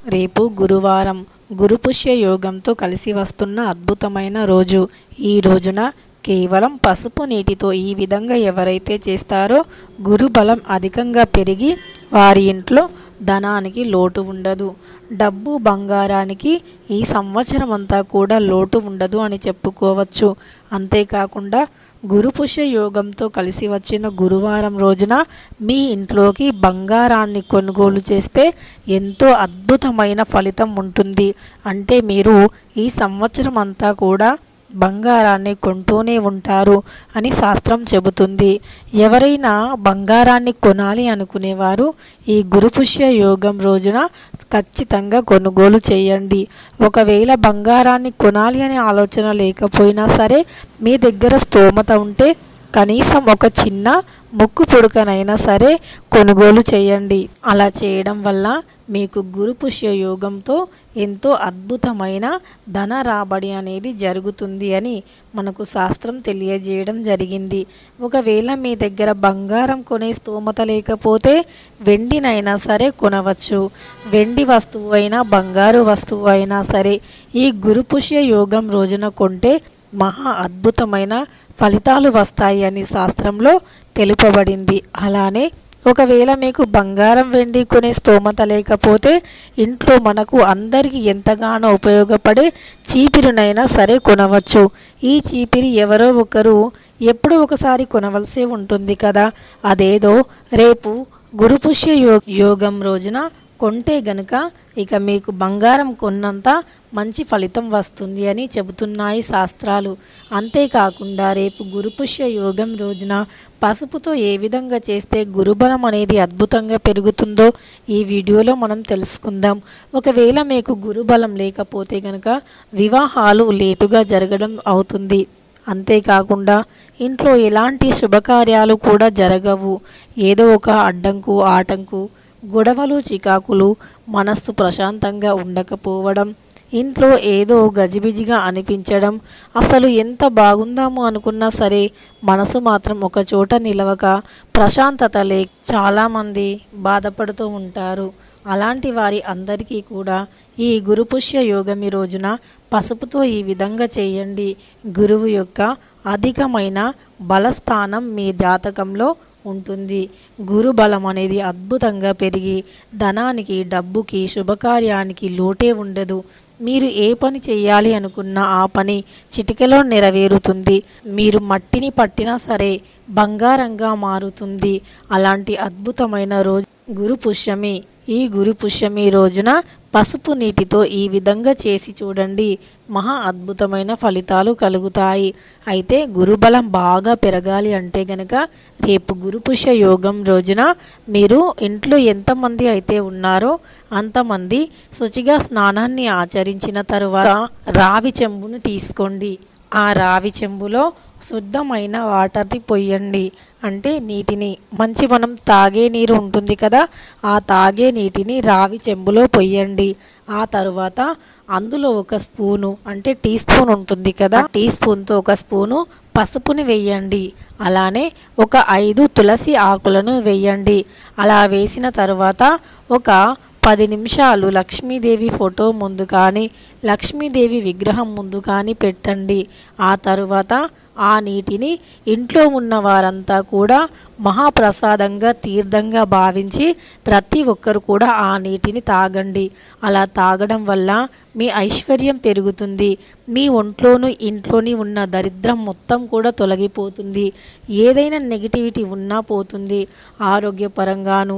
రేపు గురువారం గురుపుష్య యోగంతో కలిసి వస్తున్న అద్భుతమైన రోజు. ఈ రోజున కేవలం పసుపు నీటితో ఈ విధంగా ఎవరైతే చేస్తారో గురు బలం అధికంగా పెరిగి వారి ఇంట్లో ధనానికి లోటు ఉండదు, డబ్బు బంగారానికి ఈ సంవత్సరం అంతా కూడా లోటు ఉండదు అని చెప్పుకోవచ్చు. అంతేకాకుండా గురుపుష్య యోగంతో కలిసి వచ్చిన గురువారం రోజున మీ ఇంట్లోకి బంగారాన్ని కొనుగోలు చేస్తే ఎంతో అద్భుతమైన ఫలితం ఉంటుంది. అంటే మీరు ఈ సంవత్సరం అంతా కూడా బంగారాన్ని కొంటూనే ఉంటారు అని శాస్త్రం చెబుతుంది. ఎవరైనా బంగారాన్ని కొనాలి అనుకునేవారు ఈ గురుపుష్య యోగం రోజున ఖచ్చితంగా కొనుగోలు చేయండి. ఒకవేళ బంగారాన్ని కొనాలి అనే ఆలోచన లేకపోయినా సరే మీ దగ్గర స్తోమత ఉంటే కనీసం ఒక చిన్న ముక్కు పుడకనైనా సరే కొనుగోలు చేయండి. అలా చేయడం వల్ల మీకు గురుపుష్య యోగంతో ఎంతో అద్భుతమైన ధన రాబడి అనేది జరుగుతుంది అని మనకు శాస్త్రం తెలియజేయడం జరిగింది. ఒకవేళ మీ దగ్గర బంగారం కొనే స్తోమత లేకపోతే వెండినైనా సరే కొనవచ్చు. వెండి వస్తువు అయినా బంగారు వస్తువు అయినా సరే ఈ గురుపుష్య యోగం రోజున కొంటే మహా అద్భుతమైన ఫలితాలు వస్తాయి అని శాస్త్రంలో తెలుపబడింది. అలానే ఒకవేళ మీకు బంగారం వెండి కొనే స్తోమత లేకపోతే ఇంట్లో మనకు అందరికీ ఎంతగానో ఉపయోగపడే చీపిరినైనా సరే కొనవచ్చు. ఈ చీపిరి ఎవరో ఒకరు ఎప్పుడో ఒకసారి కొనవలసి ఉంటుంది కదా, అదేదో రేపు గురుపుష్య యోగం రోజున కొంటే గనుక ఇక మీకు బంగారం కొన్నంత మంచి ఫలితం వస్తుంది అని చెబుతున్నాయి శాస్త్రాలు. అంతేకాకుండా రేపు గురుపుష్య యోగం రోజున పసుపుతో ఏ విధంగా చేస్తే గురుబలం అనేది అద్భుతంగా పెరుగుతుందో ఈ వీడియోలో మనం తెలుసుకుందాం. ఒకవేళ మీకు గురుబలం లేకపోతే కనుక వివాహాలు లేటుగా జరగడం అవుతుంది. అంతేకాకుండా ఇంట్లో ఎలాంటి శుభకార్యాలు కూడా జరగవు. ఏదో ఒక అడ్డంకు ఆటంకు, గొడవలు చికాకులు, మనస్సు ప్రశాంతంగా ఉండకపోవడం, ఇంట్లో ఏదో గజిబిజిగా అనిపించడం, అసలు ఎంత బాగుందాము అనుకున్నా సరే మనసు మాత్రం ఒక చోట నిలవక ప్రశాంతత చాలామంది బాధపడుతూ ఉంటారు. అలాంటి వారి అందరికీ కూడా ఈ గురుపుష్య యోగమి రోజున పసుపుతో ఈ విధంగా చేయండి. గురువు యొక్క అధికమైన బలస్థానం మీ జాతకంలో ఉంటుంది. గురు బలం అనేది అద్భుతంగా పెరిగి ధనానికి డబ్బుకి శుభకార్యానికి లోటే ఉండదు. మీరు ఏ పని చేయాలి అనుకున్నా ఆ పని చిటికెలో నెరవేరుతుంది. మీరు మట్టిని పట్టినా సరే బంగారంగా మారుతుంది. అలాంటి అద్భుతమైన రోజు గురుపుష్యమి. ఈ గురుపుష్యమి రోజున పసుపు నీటితో ఈ విధంగా చేసి చూడండి, మహా అద్భుతమైన ఫలితాలు కలుగుతాయి. అయితే గురుబలం బాగా పెరగాలి అంటే గనక రేపు గురుపుష్య యోగం రోజున మీరు ఇంట్లో ఎంతమంది అయితే ఉన్నారో అంతమంది శుచిగా స్నానాన్ని ఆచరించిన తరువాత రావి చెంబును తీసుకోండి. ఆ రావి చెంబులో శుద్ధమైన వాటర్ని పొయ్యండి. అంటే నీటిని మనం తాగే నీరు ఉంటుంది కదా, ఆ తాగే నీటిని రావి చెంబులో పొయ్యండి. ఆ తరువాత అందులో ఒక స్పూను అంటే టీ స్పూన్ ఉంటుంది కదా, టీ స్పూన్తో ఒక స్పూను పసుపుని వేయండి. అలానే ఒక 5 తులసి ఆకులను వేయండి. అలా వేసిన తర్వాత ఒక 10 నిమిషాలు లక్ష్మీదేవి ఫోటో ముందు కానీ లక్ష్మీదేవి విగ్రహం ముందు కానీ పెట్టండి. ఆ తరువాత ఆ నీటిని ఇంట్లో ఉన్న వారంతా కూడా మహాప్రసాదంగా తీర్థంగా భావించి ప్రతి ఒక్కరు కూడా ఆ నీటిని తాగండి. అలా తాగడం వల్ల మీ ఐశ్వర్యం పెరుగుతుంది. మీ ఒంట్లోనూ ఇంట్లోని ఉన్న దరిద్రం మొత్తం కూడా తొలగిపోతుంది. ఏదైనా నెగిటివిటీ ఉన్నా పోతుంది. ఆరోగ్యపరంగాను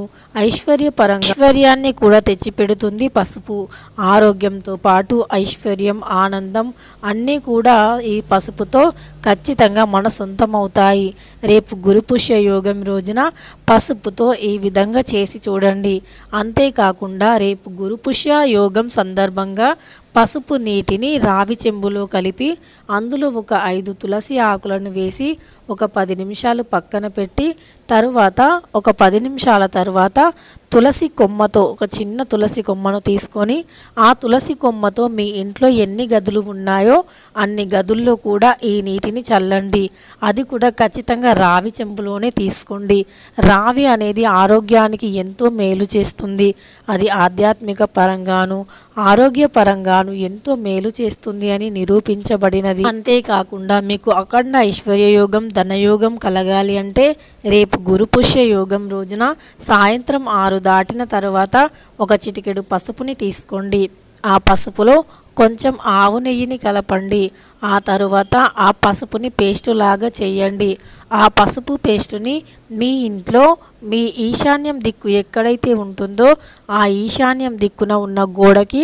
ఐశ్వర్యాన్ని కూడా తెచ్చిపెడుతుంది పసుపు. ఆరోగ్యంతో పాటు ఐశ్వర్యం, ఆనందం అన్నీ కూడా ఈ పసుపుతో ఖచ్చితంగా మన సొంతమవుతాయి. రేపు గురుపుష్య యోగం రోజున పసుపుతో ఈ విధంగా చేసి చూడండి. అంతేకాకుండా రేపు గురుపుష్య యోగం సందర్భంగా పసుపు నీటిని రావి చెంబులో కలిపి అందులో ఒక 5 తులసి ఆకులను వేసి ఒక 10 నిమిషాలు పక్కన పెట్టి తరువాత ఒక 10 నిమిషాల తర్వాత తులసి కొమ్మతో ఒక చిన్న తులసి కొమ్మను తీసుకొని ఆ తులసి కొమ్మతో మీ ఇంట్లో ఎన్ని గదులు ఉన్నాయో అన్ని గదుల్లో కూడా ఈ నీటిని చల్లండి. అది కూడా ఖచ్చితంగా రావి చెంబులోనే తీసుకోండి. రావి అనేది ఆరోగ్యానికి ఎంతో మేలు చేస్తుంది. అది ఆధ్యాత్మిక పరంగాను ఆరోగ్య పరంగాను ఎంతో మేలు చేస్తుంది అని నిరూపించబడినది. అంతేకాకుండా మీకు అఖండ ఐశ్వర్య యోగం ధనయోగం కలగాలి అంటే రేపు గురుపుష్య యోగం రోజున సాయంత్రం 6 దాటిన తర్వాత ఒక చిటికెడు పసుపుని తీసుకోండి. ఆ పసుపులో కొంచెం ఆవు నెయ్యిని కలపండి. ఆ తరువాత ఆ పసుపుని పేస్టు లాగా చేయండి. ఆ పసుపు పేస్టుని మీ ఇంట్లో మీ ఈశాన్యం దిక్కు ఎక్కడైతే ఉంటుందో ఆ ఈశాన్యం దిక్కున ఉన్న గోడకి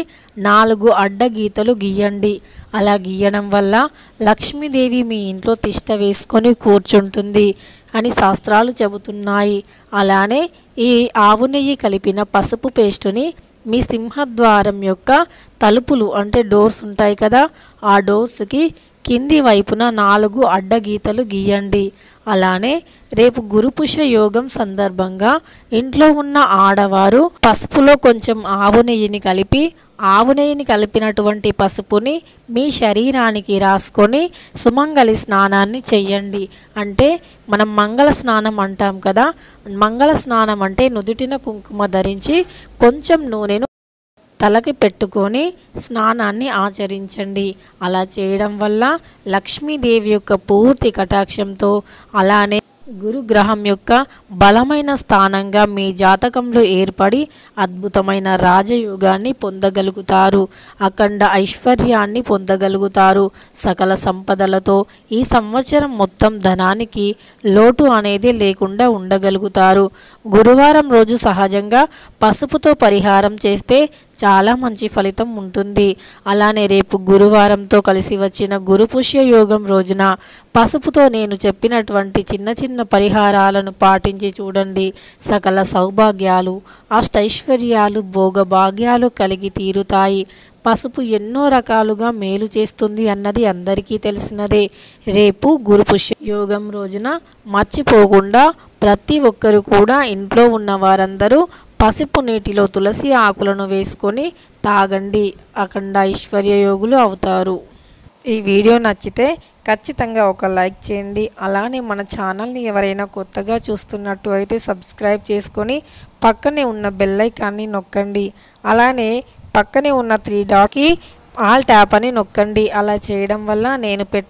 4 అడ్డ గీతలు గీయండి. అలా గీయడం వల్ల లక్ష్మీదేవి మీ ఇంట్లో తిష్ట వేసుకొని కూర్చుంటుంది అని శాస్త్రాలు చెబుతున్నాయి. అలానే ఈ ఆవు నెయ్యి కలిపిన పసుపు పేస్టుని మీ సింహద్వారం యొక్క తలుపులు అంటే డోర్స్ ఉంటాయి కదా, ఆ డోర్స్కి కింది వైపున 4 అడ్డ గీతలు గీయండి. అలానే రేపు గురుపుష్య యోగం సందర్భంగా ఇంట్లో ఉన్న ఆడవారు పసుపులో కొంచెం ఆవు నెయ్యిని కలిపి ఆవు నెయ్యిని కలిపినటువంటి పసుపుని మీ శరీరానికి రాసుకొని సుమంగళి స్నానాన్ని చెయ్యండి. అంటే మనం మంగళ స్నానం అంటాం కదా, మంగళ స్నానం అంటే నుదుటిన కుంకుమ ధరించి కొంచెం నూనెను తలకి పెట్టుకొని స్నానాన్ని ఆచరించండి. అలా చేయడం వల్ల లక్ష్మీదేవి యొక్క పూర్తి కటాక్షంతో అలానే గురుగ్రహం యొక్క బలమైన స్థానంగా మీ జాతకంలో ఏర్పడి అద్భుతమైన రాజయోగాన్ని పొందగలుగుతారు. అఖండ ఐశ్వర్యాన్ని పొందగలుగుతారు. సకల సంపదలతో ఈ సంవత్సరం మొత్తం ధనానికి లోటు అనేది లేకుండా ఉండగలుగుతారు. గురువారం రోజు సహజంగా పసుపుతో పరిహారం చేస్తే చాలా మంచి ఫలితం ఉంటుంది. అలానే రేపు గురువారంతో కలిసి వచ్చిన గురుపుష్య యోగం రోజున పసుపుతో నేను చెప్పినటువంటి చిన్న చిన్న పరిహారాలను పాటించి చూడండి. సకల సౌభాగ్యాలు అష్టైశ్వర్యాలు భోగభాగ్యాలు కలిగి తీరుతాయి. పసుపు ఎన్నో రకాలుగా మేలు చేస్తుంది అన్నది అందరికీ తెలిసినదే. రేపు గురుపుష్య యోగం రోజున మర్చిపోకుండా ప్రతి ఒక్కరు కూడా ఇంట్లో ఉన్న వారందరూ పసుపు నీటిలో తులసి ఆకులను వేసుకొని తాగండి. అఖండ ఐశ్వర్య యోగులు అవుతారు. ఈ వీడియో నచ్చితే ఖచ్చితంగా ఒక లైక్ చేయండి. అలానే మన ఛానల్ని ఎవరైనా కొత్తగా చూస్తున్నట్టు అయితే సబ్స్క్రైబ్ చేసుకొని పక్కనే ఉన్న బెల్ ఐకాన్ని నొక్కండి. అలానే పక్కనే ఉన్న 3 డాట్కి ఆల్ ట్యాప్ అని నొక్కండి. అలా చేయడం వల్ల నేను